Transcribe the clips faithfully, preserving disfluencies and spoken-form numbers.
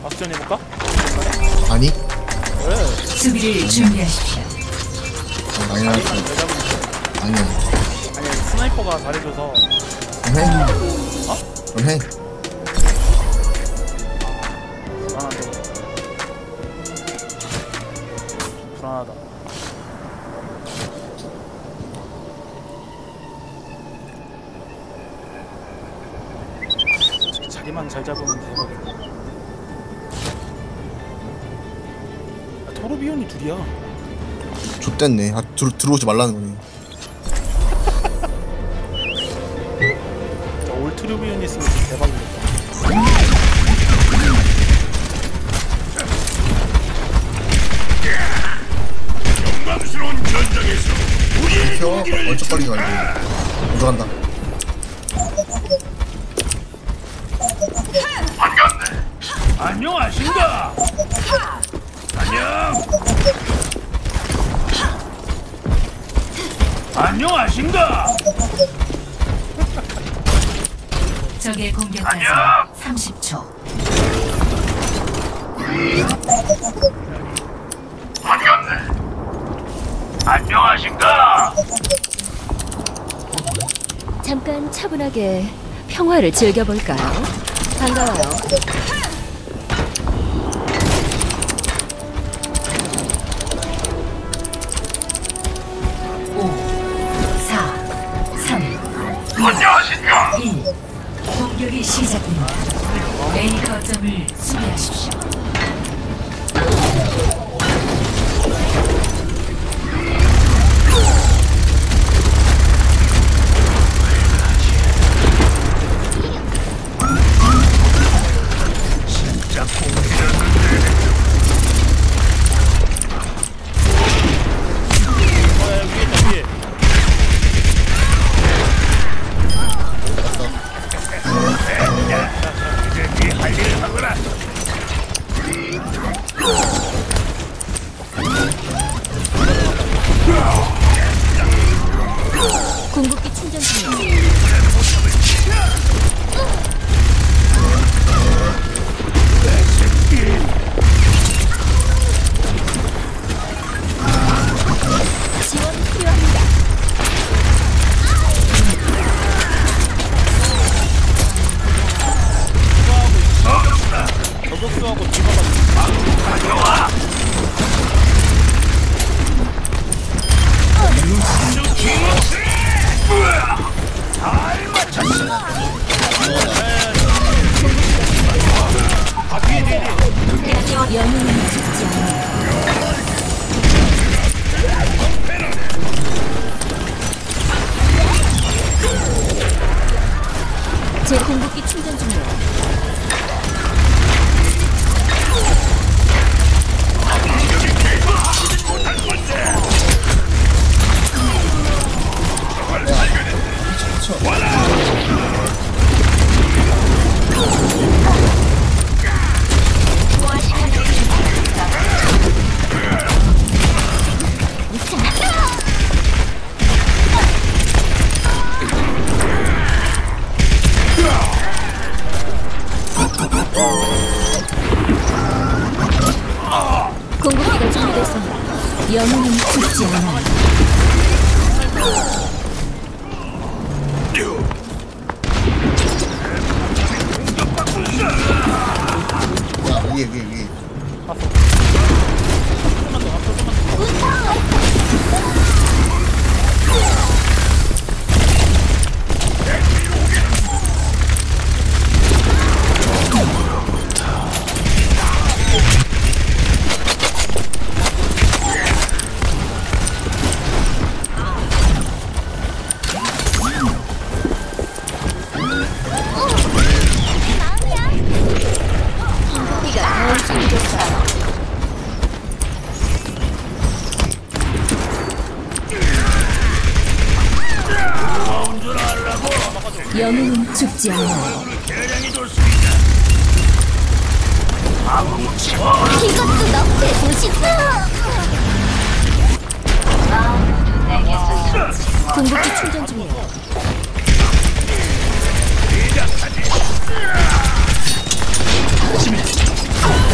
박전 해볼까? 아니? 왜? 수비를 준비하십시오. 어, 아니 아니 아니 아니 스나이퍼가 잘해줘서. 그럼 해? 어? 그럼 해. 불안한데. 불안하다. 솔직히 자기만 잘 잡으면 대박이네. 야, 토르비온이 둘이야. 좆됐네. 아, 들어, 들어오지 말라는 거네. 야, 올트루비온이 있으면 진짜 대박이겠다. 영광스러운 전장에서 우리의 켜. 용기를 얼쩍거리지 말고. 먼저 간다. 반갑네. 안녕하신가? 안녕. 안녕하신가? 적의 공격까지 안녕. 삼십 초. 반갑네. 안녕하신가? 잠깐 차분하게 평화를 즐겨볼까요? 반가워요. 오, 사, 삼, 안녕하신가? 일. 공격이 시작됩니다. A 거점을 수비하십시오. 진짜 공이었는데. 어, 야, 위에 있다, 위에. 이제 네할 일을 하거라. 궁극기 충전 중이에요. 지원 필요합니다. 저격수하고 디바가 잘 맞췄어. 아, 뒤에, 뒤에, 뒤에. 영웅은 죽지 않아요. 제 궁극기 충전 중이에요. 궁극기가 준비됐습니다. 영웅은 죽지 않아요. 야, 위에, 위에, 위에. 궁극기가 더 준비됐어요. 영웅은 죽지 않아요. 대량이 좋습니다. 이것도 너프해 보시죠. 궁극기 충전 중이에요. 시작하지.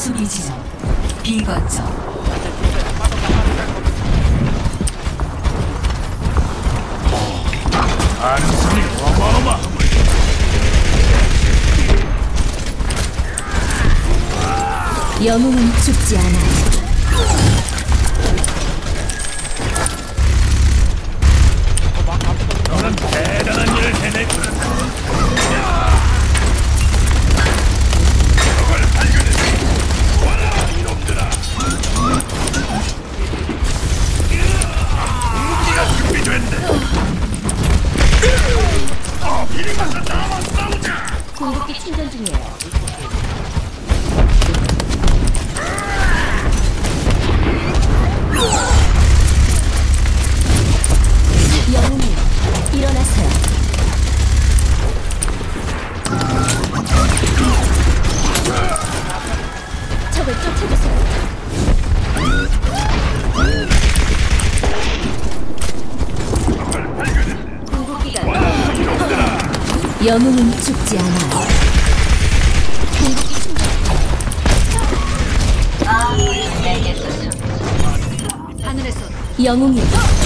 수비 지점 B 거점. 안승이 어마어마함을 영웅은 죽지 않아요. 너는 대단한 일을 해냈구나. 궁극기 충전 중이에요. 영웅이 일어나세요. 적을 쫓아주세요. 궁극기가 영웅은 죽지 않아요. 궁극기 충전. 하늘에서 영웅이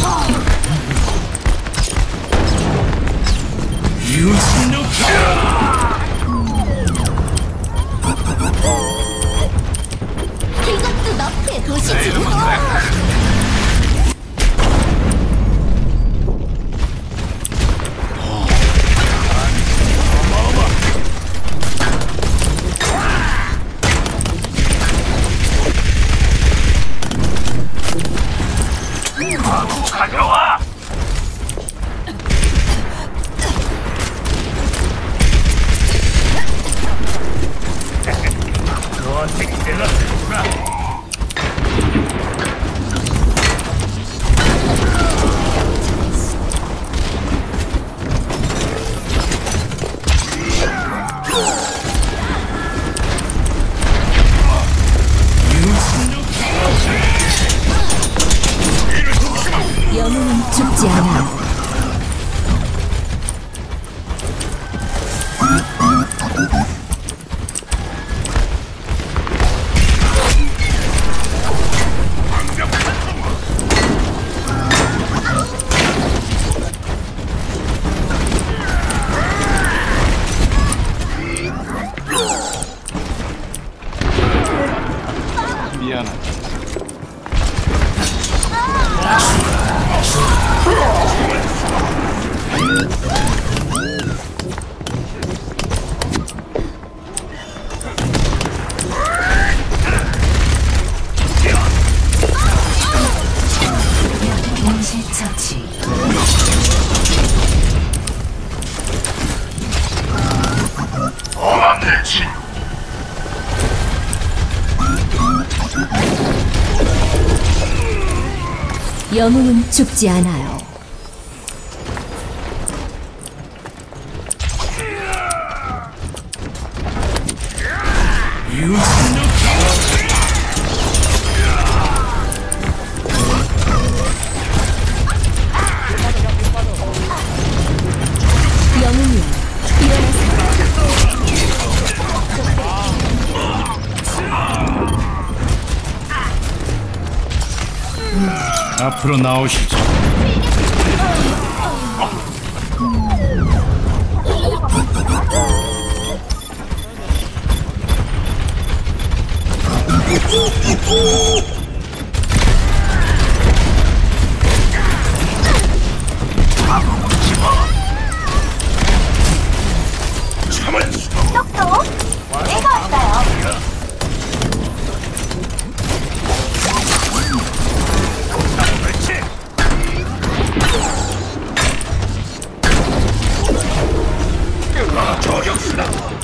이것도 너의 도시지. 가져와. 너한테 기대가 되구나. 영웅은 죽지 않아요. 미안하다. 동시 처치. 어마내 친. 영웅은 죽지 않아요. 영웅이 일어나세요. 앞으로 나오시죠. 참을 수 없어. 내가 왔어요. 그렇지. 저격수다.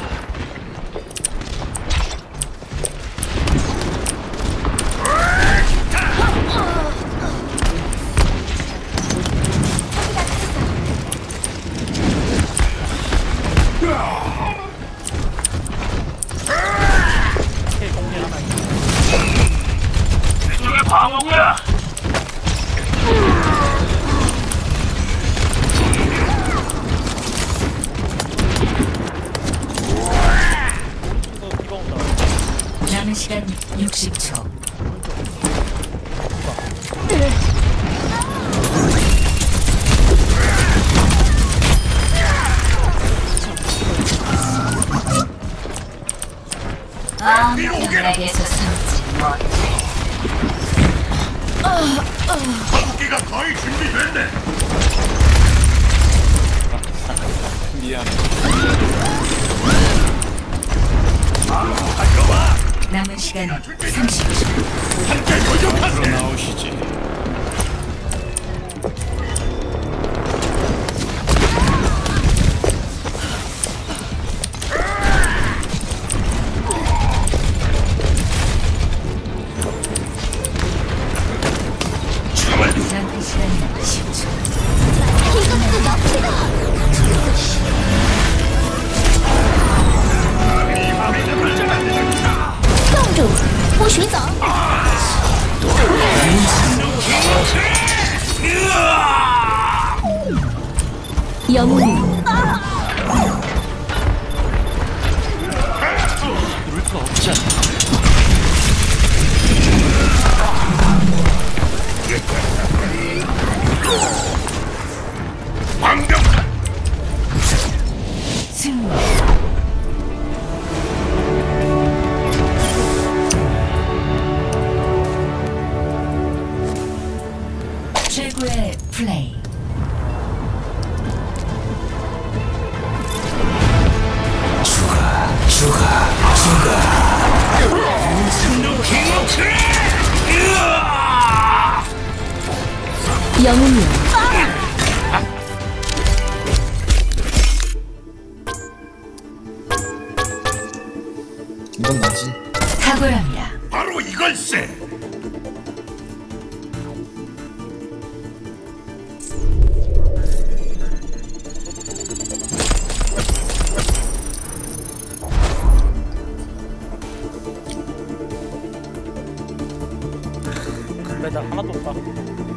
이게 방어구야. 남은 시간 십 초. 아무에게서 숨지 못해. 전기가 거의 준비됐네. 미안. 남은 시간 삼십 초. 함께 도전하세요. 앞으로 나오시지. 남은 시간 십 초. 영웅은 누를 거 없지 않나? 완벽한 승리. 최고의 플레이. 영웅이여 이건 나지. 탁월합니다. 바로 이걸세. 메달 하나도 없다.